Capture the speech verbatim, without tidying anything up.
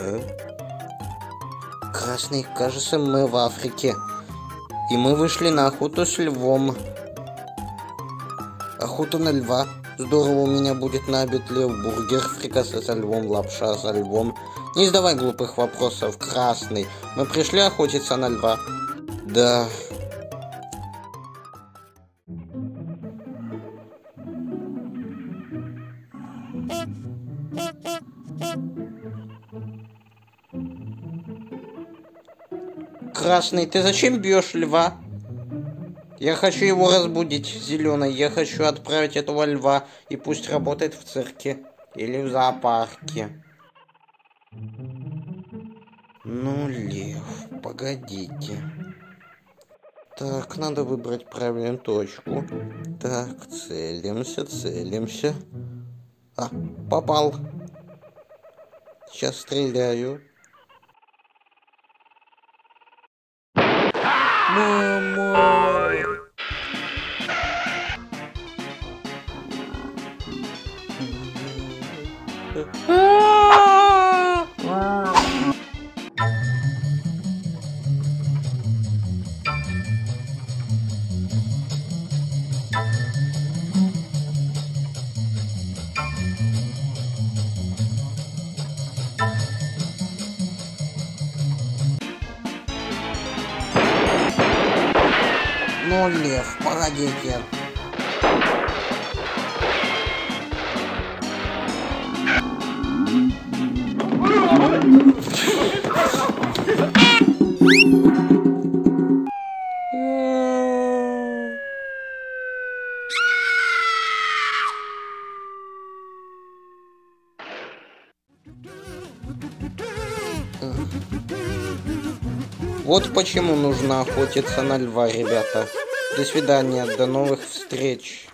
Э? Красный, кажется, мы в Африке. И мы вышли на охоту с львом. Охота на льва. Здорово, у меня будет на обед лев, бургер, фрикасе со львом, лапша со львом. Не задавай глупых вопросов, Красный. Мы пришли охотиться на льва. Да. Красный, ты зачем бьешь льва? Я хочу его разбудить, Зеленый. Я хочу отправить этого льва, и пусть работает в цирке или в зоопарке. Ну, лев, погодите. Так, надо выбрать правильную точку. Так, целимся, целимся. А, попал. Сейчас стреляю. Мама! Ну, лев, погодите. Вот почему нужно охотиться на льва, ребята. До свидания, до новых встреч.